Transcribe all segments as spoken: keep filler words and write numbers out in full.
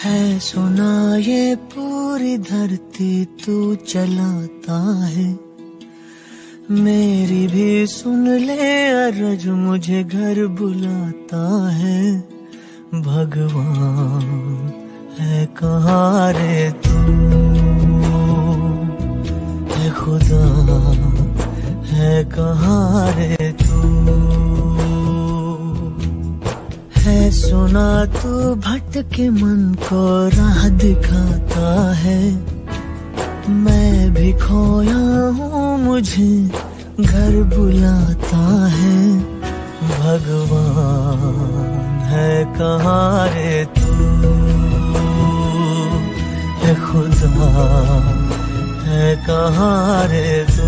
है सुना ये पूरी धरती तू चलाता है, मेरी भी सुन ले अरज मुझे घर बुलाता है। भगवान है कहाँ रे तू, है खुदा है कहाँ रे तू। है सुना तू भटके मन को राह दिखाता है, मैं भी खोया हूँ मुझे घर बुलाता है। भगवान है कहाँ रे तू, है खुदा है कहाँ रे तू।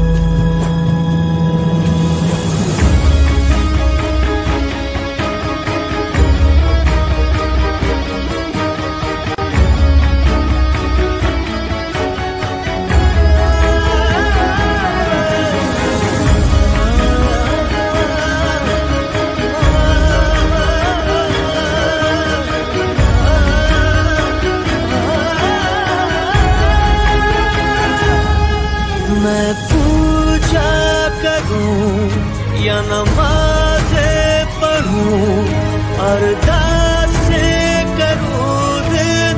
मैं पूजा करूं या नमाज़ें पढ़ूं, अरदासें करूं दिन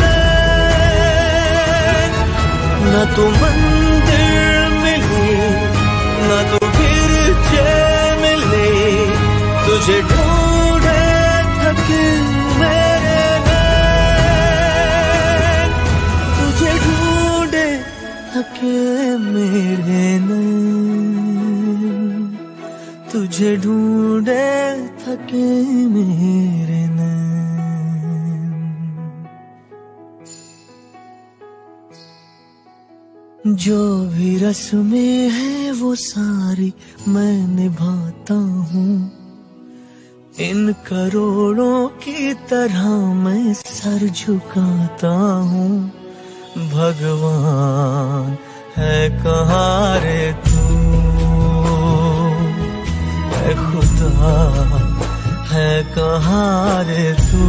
रात, न तो मंदिर मिली न तो गिरजे मिले, तुझे ढूंढे थके मेरे नैन, तुझे ढूंढे थके मेरे नैन, तुझे ढूंढे थके मेरे नैन। जो भी रस्में हैं वो सारी मैं निभाता हूँ, इन करोड़ों की तरह मैं सर झुकाता हूँ। भगवान है कहाँ रे तू, है खुदा है कहाँ रे तू।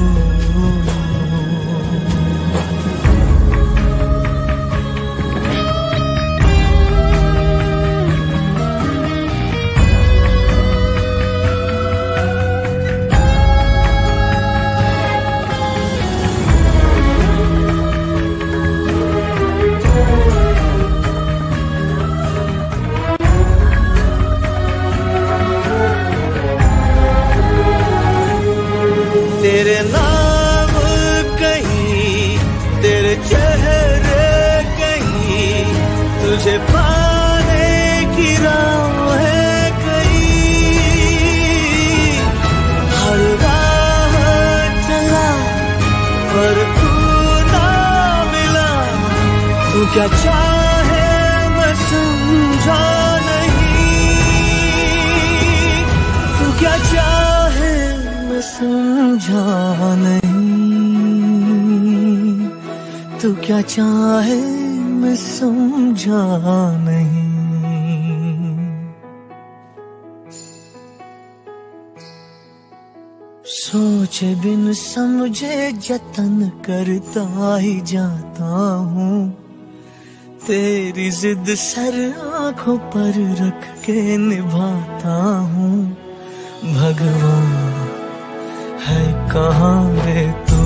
तेरे नाम कहीं, तेरे चेहरे कहीं, तुझे पाने की राह है कहीं। हर राह चला पर तू ना मिला, तू क्या चाहे मैं समझा नहीं, तू क्या चाहे समझा नहीं, तू क्या चाहे मैं समझा नहीं। सोचे बिन समझे जतन करता ही जाता हूँ, तेरी जिद सर आंखों पर रख के निभाता हूँ। भगवान है कहाँ रे तू,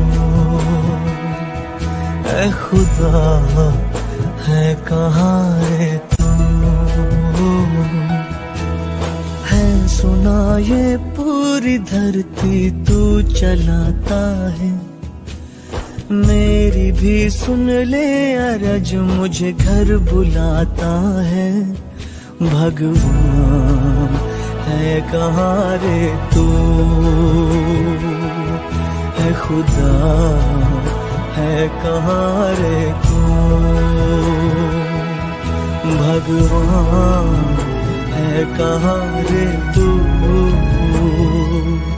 है खुदा है कहाँ रे तू। है सुना ये पूरी धरती तू चलाता है, मेरी भी सुन ले अरज मुझे घर बुलाता है। भगवान है कहाँ रे तू, है खुदा है कहाँ रे तू। भगवान है कहाँ रे तू।